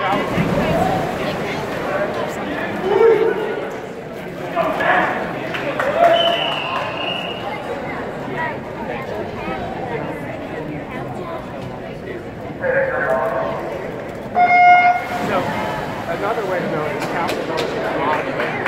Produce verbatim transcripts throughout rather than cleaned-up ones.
Another way to know it is count the notes in a lot of things.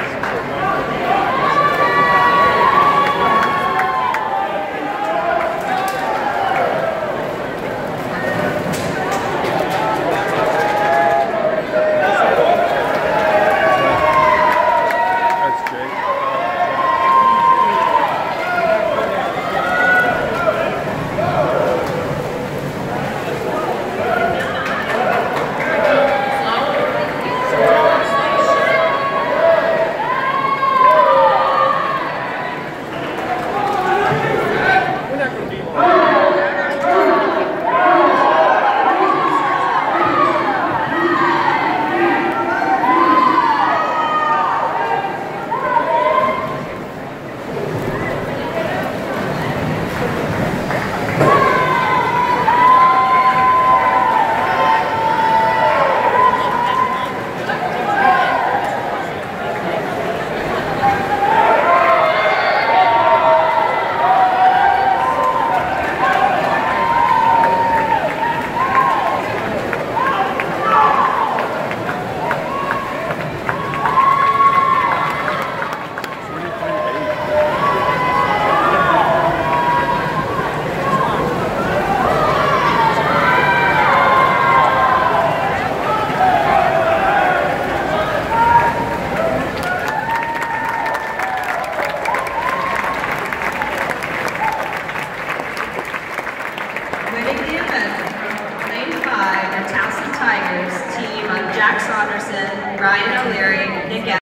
Tigers team of Jack Saunderson, Ryan O'Leary, Nick